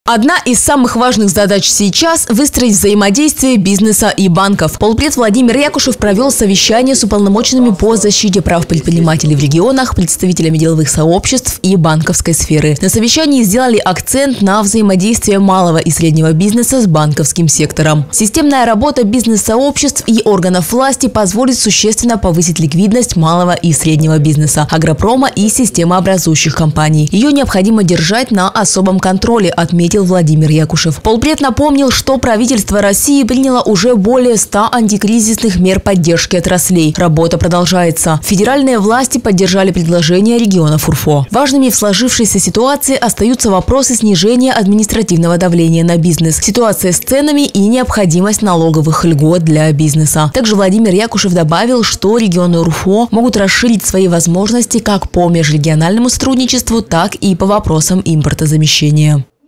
Одна из самых важных задач сейчас – выстроить взаимодействие бизнеса и банков. Полпред Владимир Якушев провел совещание с уполномоченными по защите прав предпринимателей в регионах, представителями деловых сообществ и банковской сферы. На совещании сделали акцент на взаимодействие малого и среднего бизнеса с банковским сектором. Системная работа бизнес-сообществ и органов власти позволит существенно повысить ликвидность малого и среднего бизнеса, агропрома и системообразующих компаний. Ее необходимо держать на особом контроле, отметил Владимир Якушев. Полпред напомнил, что правительство России приняло уже более 100 антикризисных мер поддержки отраслей. Работа продолжается. Федеральные власти поддержали предложения регионов УРФО. Важными в сложившейся ситуации остаются вопросы снижения административного давления на бизнес, ситуация с ценами и необходимость налоговых льгот для бизнеса. Также Владимир Якушев добавил, что регионы УРФО могут расширить свои возможности как по межрегиональному сотрудничеству, так и по вопросам импортозамещения.